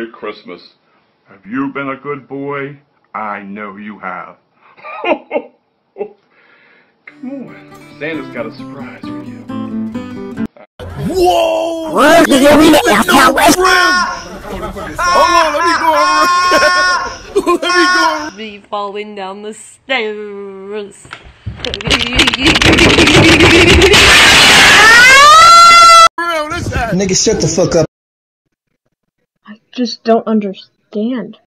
Merry Christmas. Have you been a good boy? I know you have. Come on, Santa's got a surprise for you. Whoa! What? No Hold on, let me go. Let me go. Me falling down the stairs. Nigga, shut the fuck up. I just don't understand.